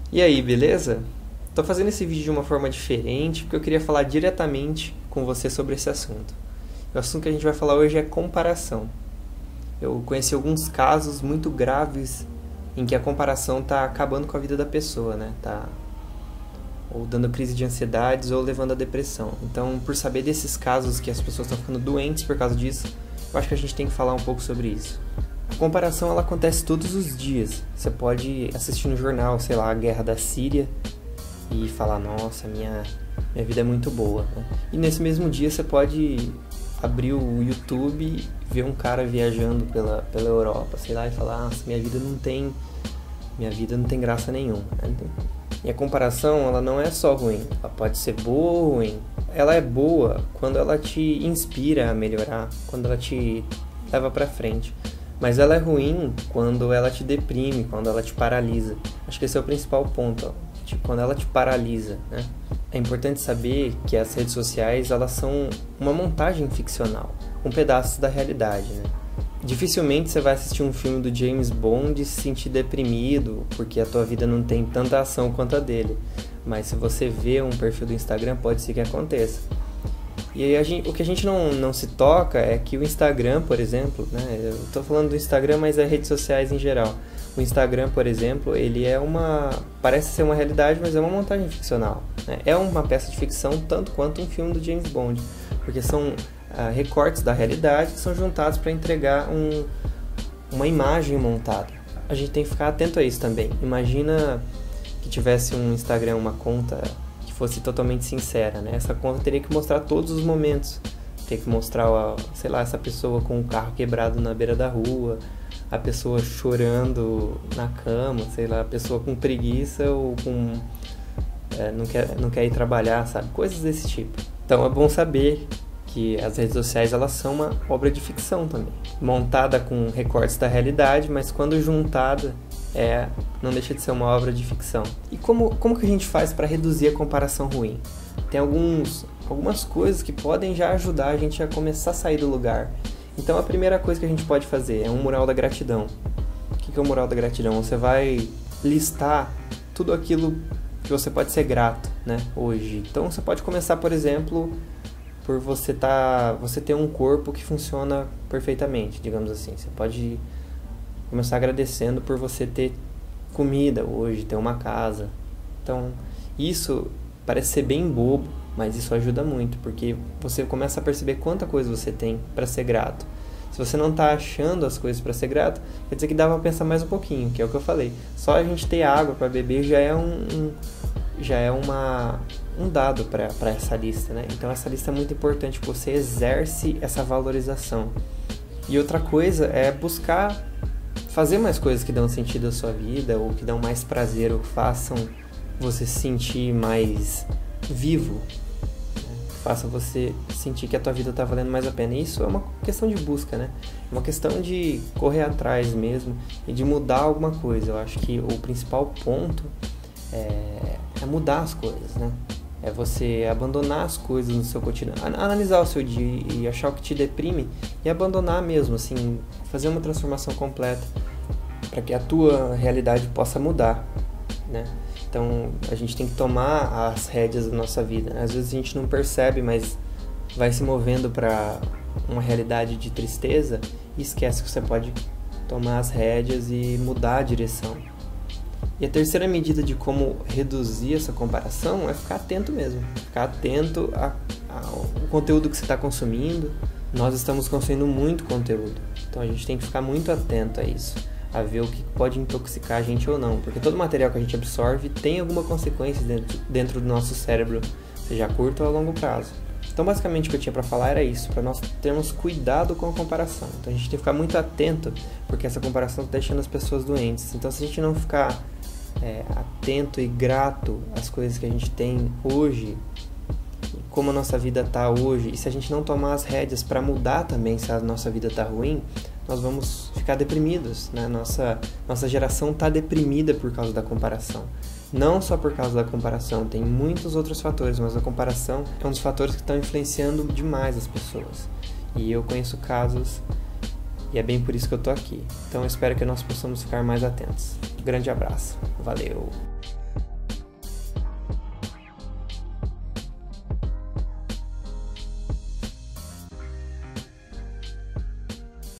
E aí, beleza? Tô fazendo esse vídeo de uma forma diferente porque eu queria falar diretamente com você sobre esse assunto. O assunto que a gente vai falar hoje é comparação. Eu conheci alguns casos muito graves em que a comparação tá acabando com a vida da pessoa, né? Tá ou dando crise de ansiedades ou levando à depressão. Então, por saber desses casos que as pessoas estão ficando doentes por causa disso, eu acho que a gente tem que falar um pouco sobre isso. A comparação ela acontece todos os dias. Você pode assistir no jornal, sei lá, a guerra da Síria e falar, nossa, minha vida é muito boa, né? E nesse mesmo dia você pode abrir o YouTube e ver um cara viajando pela Europa, sei lá, e falar, nossa, minha vida não tem graça nenhuma, né? E a comparação, ela não é só ruim, ela pode ser boa ou ruim. Ela é boa quando ela te inspira a melhorar, quando ela te leva pra frente. Mas ela é ruim quando ela te deprime, quando ela te paralisa. Acho que esse é o principal ponto, ó. Tipo, quando ela te paralisa, né? É importante saber que as redes sociais, elas são uma montagem ficcional, um pedaço da realidade, né? Dificilmente você vai assistir um filme do James Bond e se sentir deprimido porque a tua vida não tem tanta ação quanto a dele. Mas se você vê um perfil do Instagram, pode ser que aconteça. E aí o que a gente não se toca é que o Instagram, por exemplo, né? Eu tô falando do Instagram, mas é redes sociais em geral. O Instagram, por exemplo, ele parece ser uma realidade, mas é uma montagem ficcional, né? É uma peça de ficção tanto quanto um filme do James Bond, porque são recortes da realidade que são juntados para entregar uma imagem montada. A gente tem que ficar atento a isso também. Imagina que tivesse um Instagram, uma conta que fosse totalmente sincera, né? Essa conta teria que mostrar todos os momentos. Teria que mostrar, sei lá, essa pessoa com o carro quebrado na beira da rua, a pessoa chorando na cama, sei lá, a pessoa com preguiça ou com não quer ir trabalhar, sabe? Coisas desse tipo. Então é bom saber que as redes sociais, elas são uma obra de ficção também, montada com recortes da realidade, mas quando juntada não deixa de ser uma obra de ficção. E como que a gente faz para reduzir a comparação ruim? Tem algumas coisas que podem já ajudar a gente a começar a sair do lugar. Então a primeira coisa que a gente pode fazer é um mural da gratidão. O que é o mural da gratidão? Você vai listar tudo aquilo que você pode ser grato, né, hoje. Então você pode começar, por exemplo, por você ter um corpo que funciona perfeitamente, digamos assim. Você pode começar agradecendo por você ter comida hoje, ter uma casa. Então, isso parece ser bem bobo, mas isso ajuda muito, porque você começa a perceber quanta coisa você tem para ser grato. Se você não está achando as coisas para ser grato, quer dizer que dá para pensar mais um pouquinho, que é o que eu falei. Só a gente ter água para beber já é um dado para essa lista, né? Então essa lista é muito importante, que você exerce essa valorização. E outra coisa é buscar fazer mais coisas que dão sentido à sua vida, ou que dão mais prazer, ou que façam você se sentir mais vivo, né? Faça você sentir que a tua vida está valendo mais a pena. E isso é uma questão de busca, né? É uma questão de correr atrás mesmo e de mudar alguma coisa. Eu acho que o principal ponto é mudar as coisas, né? É você abandonar as coisas no seu cotidiano, analisar o seu dia e achar o que te deprime e abandonar mesmo, assim, fazer uma transformação completa para que a tua realidade possa mudar, né? Então a gente tem que tomar as rédeas da nossa vida, né? Às vezes a gente não percebe, mas vai se movendo para uma realidade de tristeza e esquece que você pode tomar as rédeas e mudar a direção. E a terceira medida de como reduzir essa comparação é ficar atento mesmo. Ficar atento ao conteúdo que você está consumindo. Nós estamos consumindo muito conteúdo. Então a gente tem que ficar muito atento a isso. A ver o que pode intoxicar a gente ou não. Porque todo material que a gente absorve tem alguma consequência dentro do nosso cérebro, seja a curto ou a longo prazo. Então basicamente o que eu tinha para falar era isso. Para nós termos cuidado com a comparação. Então a gente tem que ficar muito atento, porque essa comparação está deixando as pessoas doentes. Então se a gente não ficar atento e grato às coisas que a gente tem hoje, como a nossa vida está hoje, e se a gente não tomar as rédeas para mudar também, se a nossa vida está ruim, nós vamos ficar deprimidos, né? Nossa geração está deprimida por causa da comparação. Não só por causa da comparação, tem muitos outros fatores, mas a comparação é um dos fatores que estão influenciando demais as pessoas. E eu conheço casos, e é bem por isso que eu tô aqui. Então eu espero que nós possamos ficar mais atentos. Um grande abraço. Valeu!